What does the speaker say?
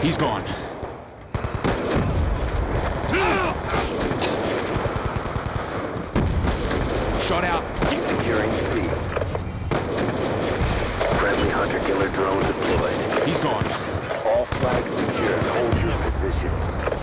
He's gone. Shot out. Keep securing C. Friendly hunter-killer drone deployed. He's gone. All flags secured. Hold your positions.